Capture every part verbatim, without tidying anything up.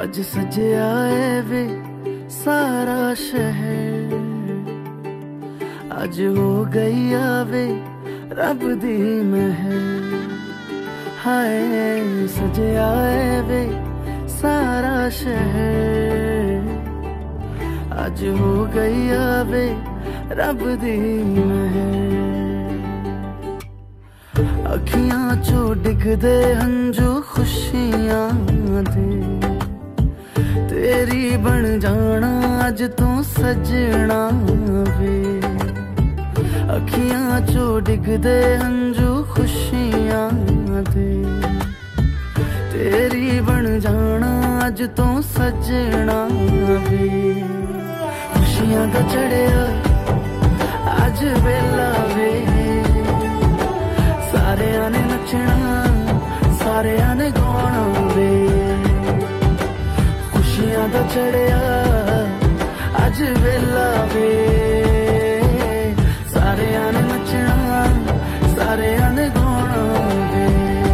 अज सजया है वे सारा शहर, अज हो गई आवे रब दी महर। हाय सजया है वे सारा शहर, अज हो गई आवे रब दी महर। अखियां चो डिगदे हंजू खुशियां दे, तेरी बन जाना अज तू सजना वे। अखियां चो डिगदे हंजू खुशियां दे, तेरी बन जाना अज तू सजना वे। खुशियां दा चढ़िया अज वेला वे, सारेयां ने नचना सारेयां ने गाना वे। खुशियां दा चढ़िया अज वेला वे, सारेयां ने नचना सारेयां ने गाना वे।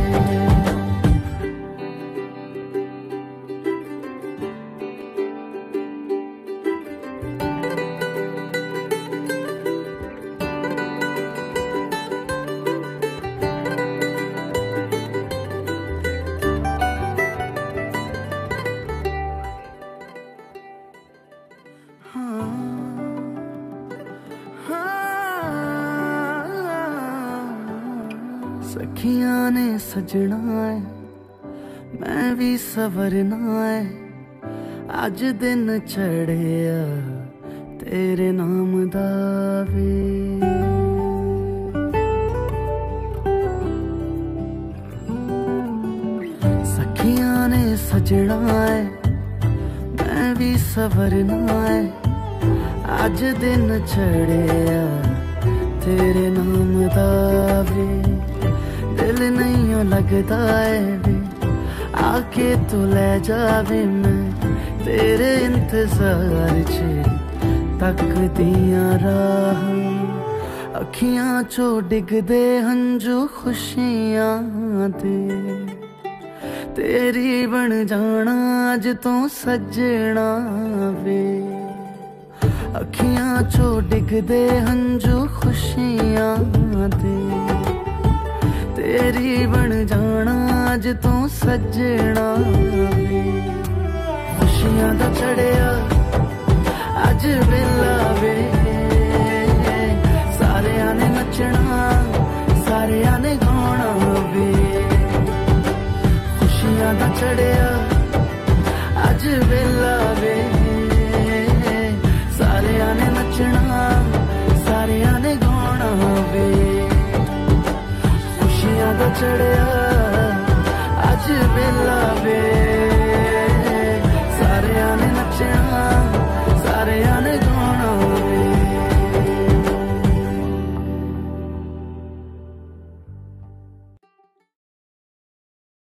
सखियां ने सजना है मैं भी सवरना है, अज दिन चढ़िया तेरे नाम दा वे। सखियां ने सजना है मैं भी सवरना है, अज दिन चढ़िया तेरे नाम दा वे। दिल नहीं लगता है वे आके तू ले जावे, मैं तेरे इंतजार च तक दिया राह। अखियां चो डिगदे हंजू खुशियां दे, तेरी बन जाना अज तू सजना वे। अखियां चो डिगदे हंजू खुशियां दे, तेरी बन जाना अज तू सजना वे। खुशियां दा चढ़िया अज वेला वे, सारेयां ने नचना सारेयां ने गाना वे। खुशियां दा चढ़िया अज वेला वे, सारेयां ने नचना सारेयां ने गाना वे। खुशियां दा चढ़िया